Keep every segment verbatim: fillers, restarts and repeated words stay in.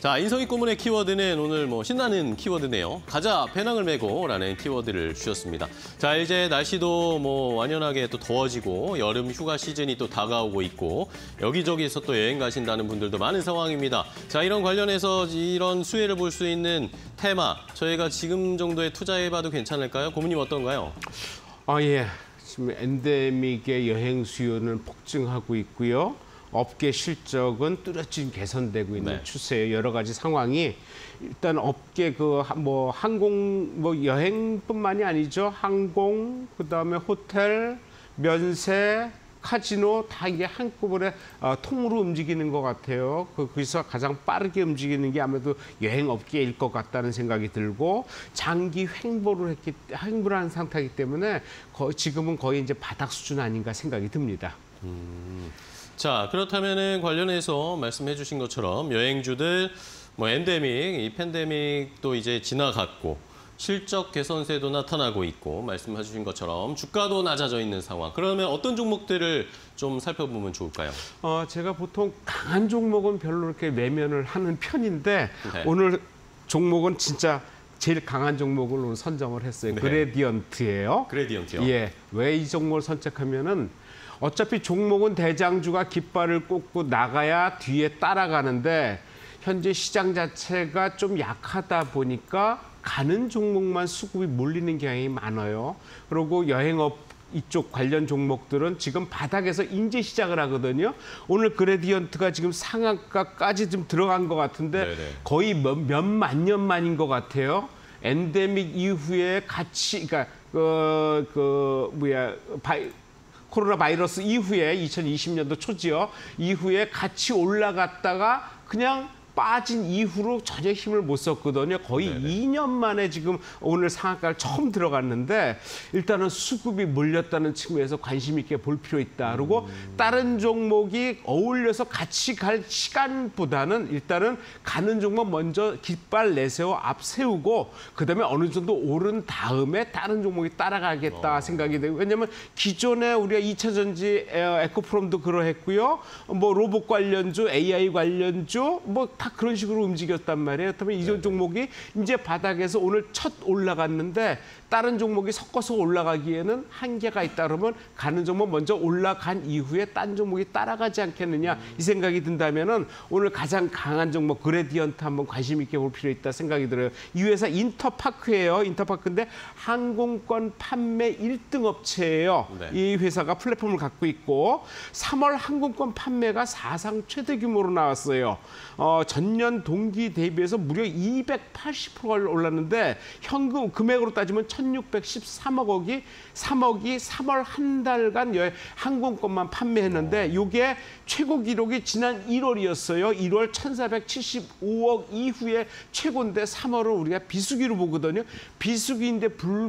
자, 인성이 꼬문의 키워드는 오늘 뭐 신나는 키워드네요. 가자, 배낭을 메고 라는 키워드를 주셨습니다. 자, 이제 날씨도 뭐 완연하게 또 더워지고 여름 휴가 시즌이 또 다가오고 있고 여기저기서 또 여행 가신다는 분들도 많은 상황입니다. 자, 이런 관련해서 이런 수혜를 볼 수 있는 테마, 저희가 지금 정도에 투자해봐도 괜찮을까요? 고모님 어떤가요? 아, 예. 지금 엔데믹의 여행 수요는 폭증하고 있고요. 업계 실적은 뚜렷이 개선되고 있는 네. 추세예요. 여러 가지 상황이 일단 업계 그 뭐 항공 뭐 여행뿐만이 아니죠. 항공, 그다음에 호텔, 면세, 카지노 다 이게 한꺼번에 어, 통으로 움직이는 것 같아요. 그, 거기서 가장 빠르게 움직이는 게 아무래도 여행 업계일 것 같다는 생각이 들고 장기 횡보를 했기 횡보를 한 상태이기 때문에 거, 지금은 거의 이제 바닥 수준 아닌가 생각이 듭니다. 음. 자, 그렇다면은 관련해서 말씀해 주신 것처럼 여행주들 뭐 엔데믹, 이 팬데믹도 이제 지나갔고 실적 개선세도 나타나고 있고 말씀해 주신 것처럼 주가도 낮아져 있는 상황. 그러면 어떤 종목들을 좀 살펴보면 좋을까요? 어, 제가 보통 강한 종목은 별로 이렇게 매면을 하는 편인데 네. 오늘 종목은 진짜 제일 강한 종목을 오늘 선정을 했어요. 네. 그레디언트예요. 그레디언트요? 예. 왜 이 종목을 선택하면은 어차피 종목은 대장주가 깃발을 꽂고 나가야 뒤에 따라가는데 현재 시장 자체가 좀 약하다 보니까 가는 종목만 수급이 몰리는 경향이 많아요. 그리고 여행업 이쪽 관련 종목들은 지금 바닥에서 이제 시작을 하거든요. 오늘 그레디언트가 지금 상한가까지 좀 들어간 것 같은데 네네. 거의 몇, 몇만 년 만인 것 같아요. 엔데믹 이후에 같이, 그러니까 그, 그 뭐야, 바이, 코로나 바이러스 이후에 이천이십 년도 초지요. 이후에 같이 올라갔다가 그냥 빠진 이후로 전혀 힘을 못 썼거든요. 거의 네네. 이 년 만에 지금 오늘 상한가를 처음 들어갔는데 일단은 수급이 몰렸다는 측면에서 관심 있게 볼 필요 있다. 그리고 음. 다른 종목이 어울려서 같이 갈 시간보다는 일단은 가는 종목 먼저 깃발 내세워 앞세우고 그다음에 어느 정도 오른 다음에 다른 종목이 따라가겠다 어. 생각이 되고 왜냐하면 기존에 우리가 이차전지 에코프롬도 그러했고요. 뭐 로봇 관련주, 에이아이 관련주 뭐 다 그런 식으로 움직였단 말이에요. 그렇다면 이 종목이 이제 바닥에서 오늘 첫 올라갔는데 다른 종목이 섞어서 올라가기에는 한계가 있다 그러면 가는 종목 먼저 올라간 이후에 딴 종목이 따라가지 않겠느냐 음. 이 생각이 든다면은 오늘 가장 강한 종목 그레디언트 한번 관심 있게 볼 필요 있다 생각이 들어요. 이 회사 인터파크예요. 인터파크인데 항공권 판매 일 등 업체예요. 네. 이 회사가 플랫폼을 갖고 있고 삼월 항공권 판매가 사상 최대 규모로 나왔어요. 어, 전년 동기 대비해서 무려 이백팔십 퍼센트가 올랐는데 현금 금액으로 따지면 천육백십삼억 억이 삼억이 삼월 한 달간 여 항공권만 판매했는데 이게 최고 기록이 지난 일월이었어요. 일월 천사백칠십오억 이후에 최고인데 삼월은 우리가 비수기로 보거든요. 비수기인데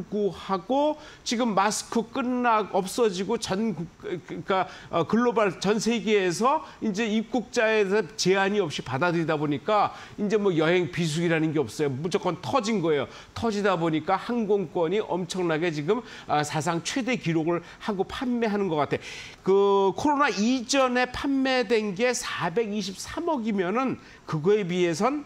불구하고 지금 마스크 끝나 없어지고 전 그러니까 글로벌 전 세계에서 이제 입국자에서 제한이 없이 받아들이다 보니까 이제 뭐 여행 비수기라는 게 없어요. 무조건 터진 거예요. 터지다 보니까 항공권이 엄청나게 지금 사상 최대 기록을 하고 판매하는 것 같아요. 그 코로나 이전에 판매된 게 사백이십삼억이면은 그거에 비해선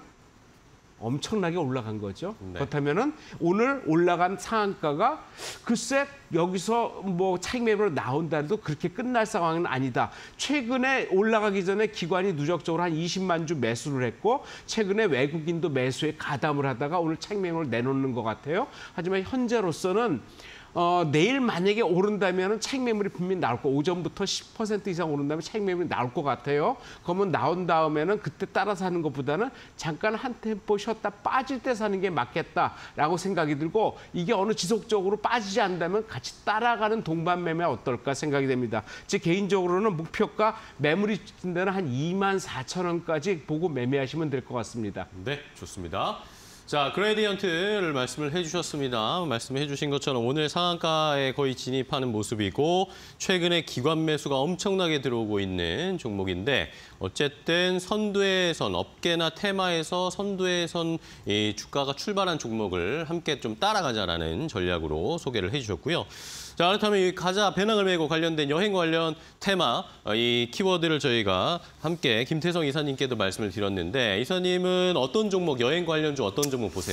엄청나게 올라간 거죠. 네. 그렇다면은 오늘 올라간 상한가가 글쎄 여기서 뭐 차익 매매로 나온다 해도 그렇게 끝날 상황은 아니다. 최근에 올라가기 전에 기관이 누적적으로 한 이십만 주 매수를 했고 최근에 외국인도 매수에 가담을 하다가 오늘 차익 매매를 내놓는 것 같아요. 하지만 현재로서는 어, 내일 만약에 오른다면 차익 매물이 분명히 나올 거 오전부터 십 퍼센트 이상 오른다면 차익 매물이 나올 것 같아요. 그러면 나온 다음에는 그때 따라서 하는 것보다는 잠깐 한 템포 쉬었다 빠질 때 사는 게 맞겠다라고 생각이 들고 이게 어느 지속적으로 빠지지 않는다면 같이 따라가는 동반 매매 어떨까 생각이 됩니다. 제 개인적으로는 목표가 매물이 든 데는 한 이만 사천 원까지 보고 매매하시면 될 것 같습니다. 네, 좋습니다. 자, 그레디언트를 말씀을 해주셨습니다. 말씀해 주신 것처럼 오늘 상한가에 거의 진입하는 모습이고 최근에 기관 매수가 엄청나게 들어오고 있는 종목인데 어쨌든 선두에 선, 업계나 테마에서 선두에 선 이 주가가 출발한 종목을 함께 좀 따라가자라는 전략으로 소개를 해주셨고요. 자, 그렇다면 이 가자 배낭을 메고 관련된 여행 관련 테마, 어, 이 키워드를 저희가 함께 김태성 이사님께도 말씀을 드렸는데 이사님은 어떤 종목, 여행 관련 중 어떤 종목 보세요?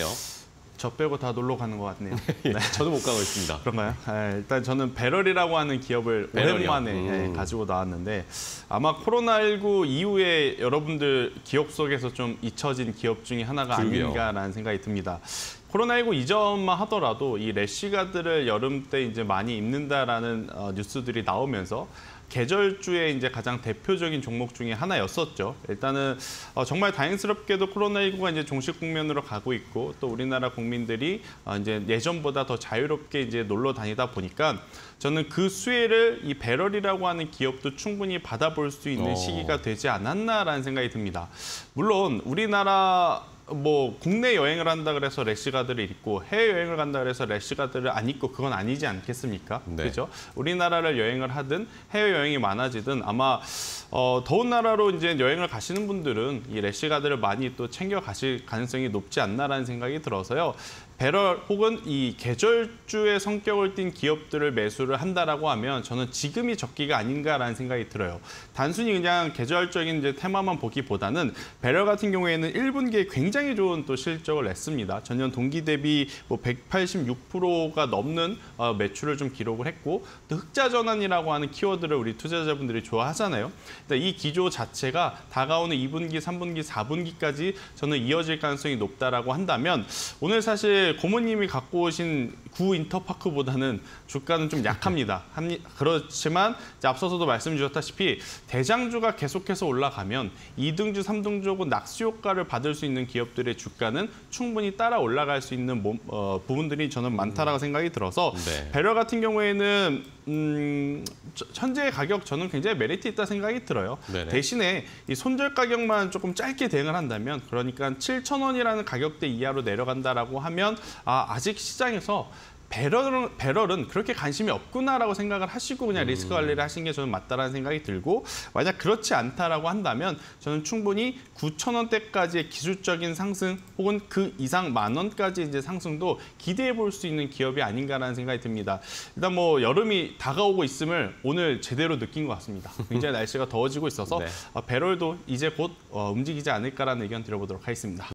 저 빼고 다 놀러 가는 것 같네요. 네. 저도 못 가고 있습니다. 그런가요? 네, 일단 저는 배럴이라고 하는 기업을 배럴이요? 오랜만에 음. 네, 가지고 나왔는데 아마 코로나십구 이후에 여러분들 기억 속에서 좀 잊혀진 기업 중에 하나가 그러게요. 아닌가라는 생각이 듭니다. 코로나십구 이전만 하더라도 이 래시가드를 여름 때 이제 많이 입는다라는 어, 뉴스들이 나오면서 계절주의 이제 가장 대표적인 종목 중에 하나였었죠. 일단은 어, 정말 다행스럽게도 코로나십구가 이제 종식 국면으로 가고 있고 또 우리나라 국민들이 어, 이제 예전보다 더 자유롭게 이제 놀러 다니다 보니까 저는 그 수혜를 이 배럴이라고 하는 기업도 충분히 받아볼 수 있는 어. 시기가 되지 않았나라는 생각이 듭니다. 물론 우리나라 뭐 국내 여행을 한다 그래서 래시가드를 입고 해외 여행을 간다 그래서 래시가드를 안 입고 그건 아니지 않겠습니까? 네. 그렇죠? 우리나라를 여행을 하든 해외 여행이 많아지든 아마 어, 더운 나라로 이제 여행을 가시는 분들은 이 래시가드를 많이 또 챙겨 가실 가능성이 높지 않나라는 생각이 들어서요. 배럴 혹은 이 계절주의 성격을 띤 기업들을 매수를 한다라고 하면 저는 지금이 적기가 아닌가라는 생각이 들어요. 단순히 그냥 계절적인 이제 테마만 보기보다는 배럴 같은 경우에는 일 분기에 굉장히 좋은 또 실적을 냈습니다. 전년 동기 대비 뭐 백팔십육 퍼센트가 넘는 어, 매출을 좀 기록을 했고 또 흑자 전환이라고 하는 키워드를 우리 투자자분들이 좋아하잖아요. 이 기조 자체가 다가오는 이 분기, 삼 분기, 사 분기까지 저는 이어질 가능성이 높다라고 한다면 오늘 사실 고모님이 갖고 오신 구 인터파크보다는 주가는 좀 약합니다. 그렇지만 앞서서도 말씀 주셨다시피 대장주가 계속해서 올라가면 이등주, 삼등주 혹은 낙수 효과를 받을 수 있는 기업들의 주가는 충분히 따라 올라갈 수 있는 몸, 어, 부분들이 저는 많다라고 생각이 들어서 네. 배럴 같은 경우에는 음, 현재 가격 저는 굉장히 메리트 있다 생각이 들어요. 네네. 대신에 이 손절 가격만 조금 짧게 대응을 한다면 그러니까 칠천 원이라는 가격대 이하로 내려간다라고 하면 아, 아직 시장에서 배럴은, 배럴은 그렇게 관심이 없구나라고 생각을 하시고 그냥 리스크 관리를 하신 게 저는 맞다라는 생각이 들고 만약 그렇지 않다라고 한다면 저는 충분히 구천 원대까지의 기술적인 상승 혹은 그 이상 만 원까지 이제 상승도 기대해 볼 수 있는 기업이 아닌가라는 생각이 듭니다. 일단 뭐 여름이 다가오고 있음을 오늘 제대로 느낀 것 같습니다. 굉장히 날씨가 더워지고 있어서 네. 배럴도 이제 곧 움직이지 않을까라는 의견 드려보도록 하겠습니다.